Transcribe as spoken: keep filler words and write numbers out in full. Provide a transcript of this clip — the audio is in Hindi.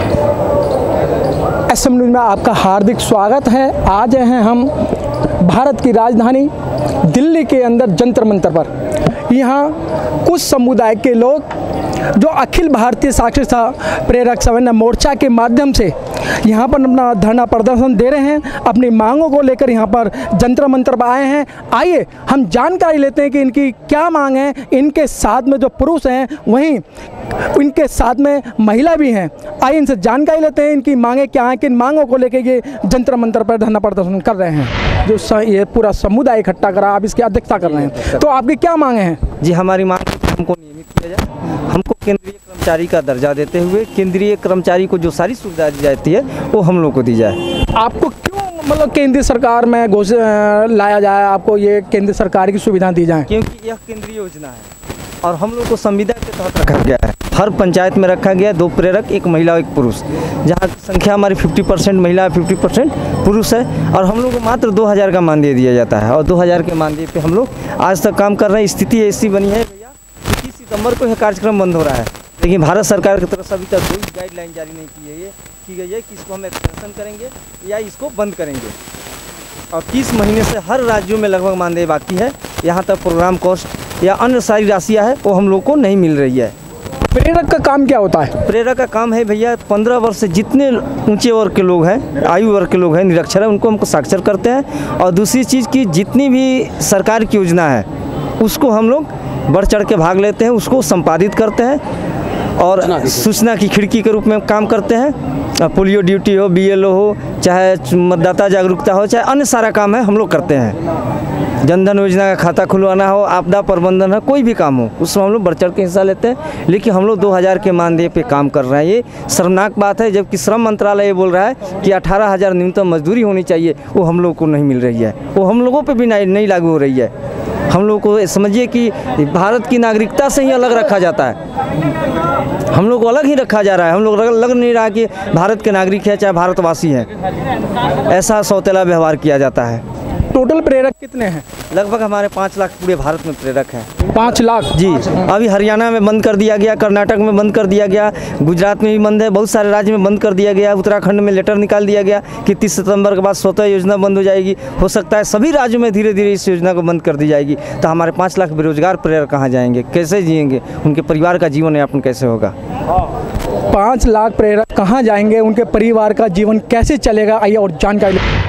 एस एम न्यूज़ में आपका हार्दिक स्वागत है। आज हैं हम भारत की राजधानी दिल्ली के अंदर जंतर मंतर पर। यहाँ कुछ समुदाय के लोग जो अखिल भारतीय साक्षरता प्रेरक समन्वय मोर्चा के माध्यम से यहाँ पर अपना धरना प्रदर्शन दे रहे हैं, अपनी मांगों को लेकर यहाँ पर जंतर मंतर पर आए हैं। आइए हम जानकारी लेते हैं कि इनकी क्या मांग है। इनके साथ में जो पुरुष हैं वहीं इनके साथ में महिला भी हैं। आइए इनसे जानकारी लेते हैं इनकी मांगें क्या हैं, किन मांगों को लेकर ये जंतर मंतर पर धरना प्रदर्शन कर रहे हैं। जो स, ये पूरा समुदाय इकट्ठा करा, आप इसकी अध्यक्षता कर रहे हैं, तो आपकी क्या मांगे हैं? जी, हमारी मांग हमको नियमित किया जाए, हमको केंद्रीय कर्मचारी का दर्जा देते हुए केंद्रीय कर्मचारी को जो सारी सुविधा दी जाती है वो हम लोग को दी जाए। आपको क्यों मतलब केंद्रीय सरकार में घोषित लाया जाए, आपको ये केंद्र सरकार की सुविधा दी जाए? क्योंकि यह केंद्रीय योजना है और हम लोग को संविधान के तहत रखा गया है। हर पंचायत में रखा गया दो प्रेरक, एक महिला एक पुरुष, जहाँ संख्या हमारी पचास परसेंट महिला पचास परसेंट पुरुष है। और हम लोग को मात्र दो हज़ार का मानदेय दिया जाता है और दो हज़ार के मानदेय पे हम लोग आज तक काम कर रहे हैं। स्थिति ऐसी बनी है भैया, इक्कीस सितंबर को यह कार्यक्रम बंद हो रहा है, लेकिन भारत सरकार की तरफ से अभी तक कोई गाइडलाइन जारी नहीं की है ये की गई है कि इसको हम एक्सटेंशन करेंगे या इसको बंद करेंगे। और तीस महीने से हर राज्यों में लगभग मानदेय बाकी है। यहाँ तक प्रोग्राम कॉस्ट या अन्य सारी राशियाँ है वो हम लोग को नहीं मिल रही है। प्रेरक का काम क्या होता है? प्रेरक का काम है भैया, पंद्रह वर्ष से जितने ऊंचे वर्ग के लोग हैं, आयु वर्ग के लोग हैं, निरक्षर हैं, उनको हमको साक्षर करते हैं। और दूसरी चीज़ की जितनी भी सरकार की योजना है उसको हम लोग बढ़ चढ़ के भाग लेते हैं, उसको संपादित करते हैं और सूचना की खिड़की के रूप में काम करते हैं। पोलियो ड्यूटी हो, बी एल ओ हो, चाहे मतदाता जागरूकता हो, चाहे अन्य सारा काम है हम लोग करते हैं। जनधन योजना का खाता खुलवाना हो, आपदा प्रबंधन है, कोई भी काम हो उसमें हम लोग बढ़ चढ़ के हिस्सा लेते हैं। लेकिन हम लोग दो हज़ार के मानदेय पे काम कर रहे हैं, ये शर्मनाक बात है। जबकि श्रम मंत्रालय ये बोल रहा है कि अठारह हज़ार न्यूनतम मजदूरी होनी चाहिए, वो हम लोग को नहीं मिल रही है, वो हम लोगों पर भी नहीं लागू हो रही है। हम लोग को समझिए कि भारत की नागरिकता से ही अलग रखा जाता है, हम लोग को अलग ही रखा जा रहा है। हम लोग लग नहीं रहा कि भारत के नागरिक है चाहे भारतवासी हैं, ऐसा सौतेला व्यवहार किया जाता है। टोटल प्रेरक कितने हैं? लगभग हमारे पाँच लाख पूरे भारत में प्रेरक हैं। पाँच लाख जी। अभी हरियाणा में बंद कर दिया गया, कर्नाटक में बंद कर दिया गया, गुजरात में भी बंद है, बहुत सारे राज्य में बंद कर दिया गया। उत्तराखंड में लेटर निकाल दिया गया कि तीस सितंबर के बाद स्वतः योजना बंद हो जाएगी। हो सकता है सभी राज्यों में धीरे धीरे इस योजना को बंद कर दी जाएगी। तो हमारे पाँच लाख बेरोजगार प्रेरक कहाँ जाएंगे, कैसे जिएंगे, उनके परिवार का जीवन यापन कैसे होगा? पाँच लाख प्रेरक कहाँ जाएंगे, उनके परिवार का जीवन कैसे चलेगा? आइए और जानकारी